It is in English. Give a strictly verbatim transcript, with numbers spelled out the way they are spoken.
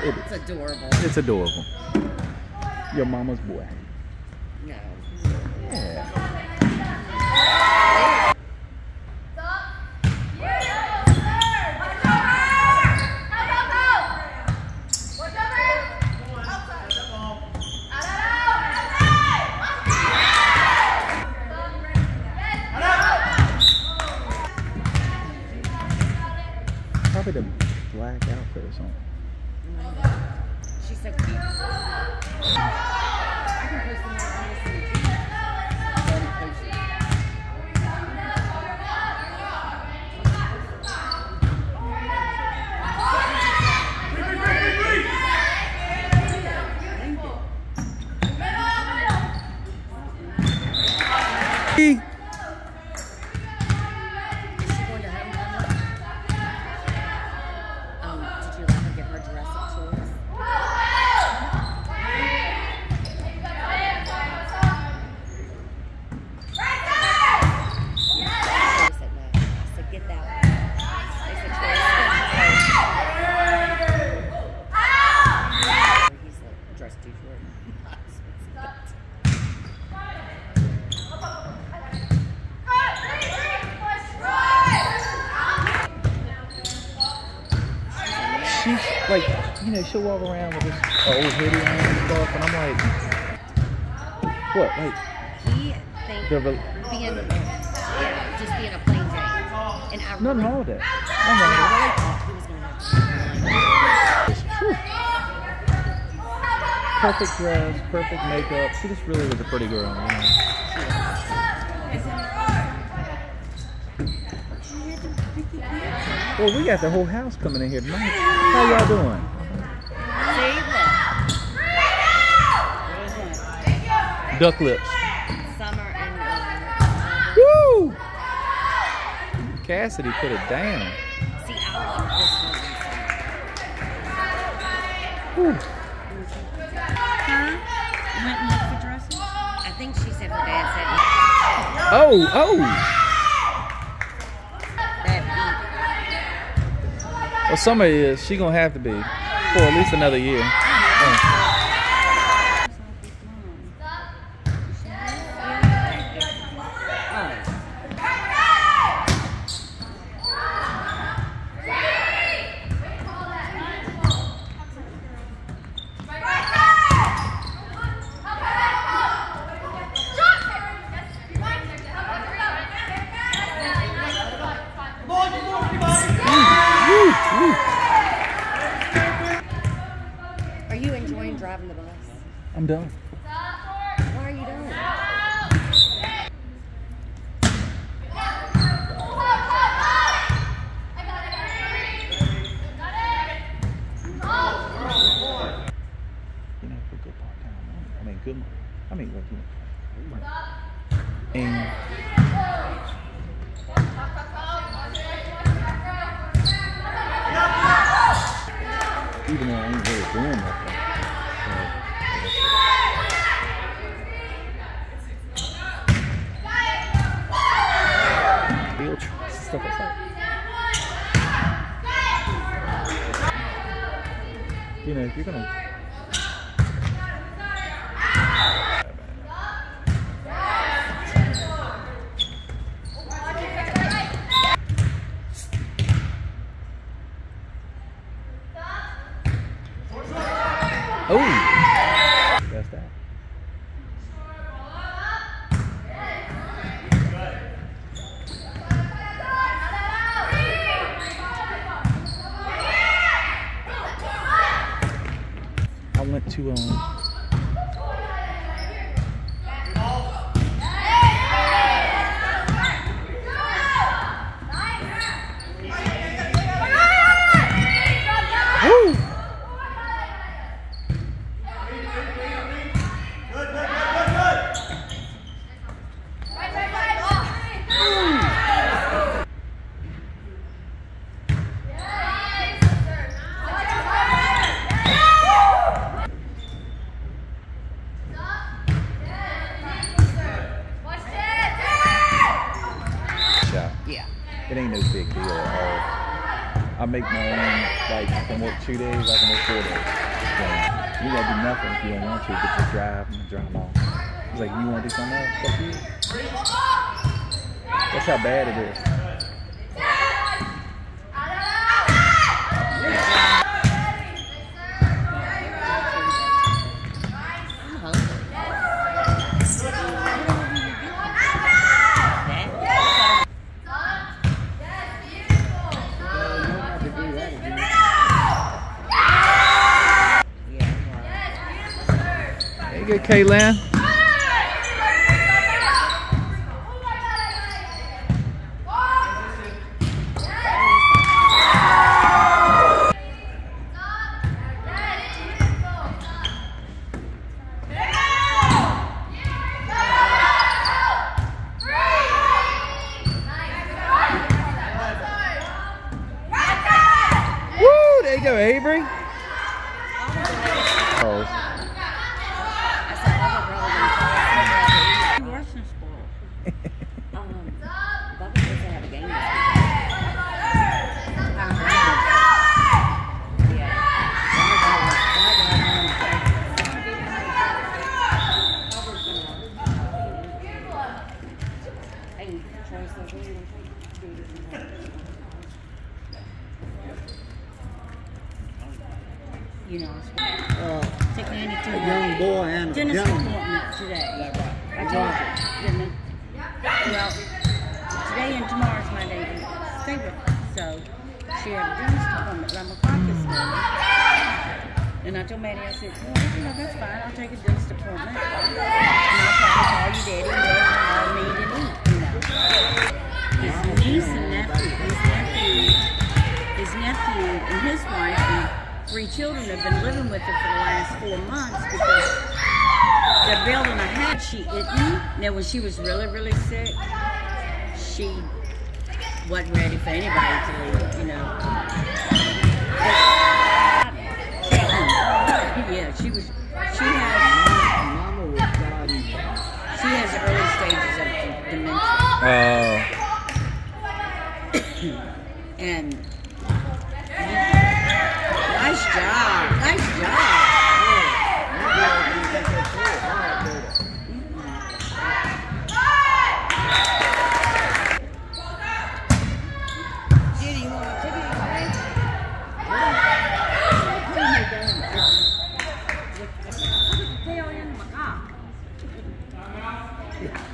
It It's adorable. It's adorable. Your mama's boy. No. Yeah. Probably the black outfit or something. She's so cute. I can post them on this too. She's like, you know, she'll walk around with this old hoodie on and stuff, and I'm like, what? Like, he thinks the being, yeah, just being a plain Jane. And I nothing really, wrong with that. I Nothing wrong really thought he was going to have with that. Perfect dress, perfect makeup. She just really was a pretty girl, you know? Well, we got the whole house coming in here tonight. How y'all doing? Duck lips. Summer and Woo! Cassidy put it down. see, I love this one. Woo. Huh? You went and looked for dresses? I think she said her dad said. Oh, oh. Well, summer is. She gonna have to be for at least another year. Oh. Are you enjoying driving the bus? I'm done. Why are you doing it? You know, for good part time. I mean, good. I mean, like, you know. And even though I ain't really doing nothing. Field trips, stuff like that. You know, if you're gonna. Oh, that's that. I went to um. Woo! Yeah. It ain't no big deal at all. I make my own, like, like, I can work two days, I can work four days. So you gotta do nothing if you don't want to, but just drive and drive them off. He's like, you wanna do something else? Fuck you. That's how bad it is. There you go, Kaylin. There you go, Avery. Oh. Russian sport. Um, Bubba says they have a game this weekend. Yeah. Hey, Trace, they're really you know, uh, take Andy to a young boy and a dentist gentleman. appointment today. Is that right? I told you, didn't I? Well, today and tomorrow's my day to stay with her. So she had a dentist appointment at eleven o'clock this morning. And I told Maddie, I said, well, you know, that's fine. I'll take a dentist appointment. And I'll probably call you Daddy and we'll all meet and eat, you know. His niece and nephew, his nephew, his nephew and his wife and three children have been living with her for the last four months because they're building a house she eaten. Now, when she was really, really sick, she wasn't ready for anybody to leave, you know. Yeah, she was, she has, she has early stages of dementia. Oh. And nice job. Nice job. Judy, you want to take it away? Put the tail in my car.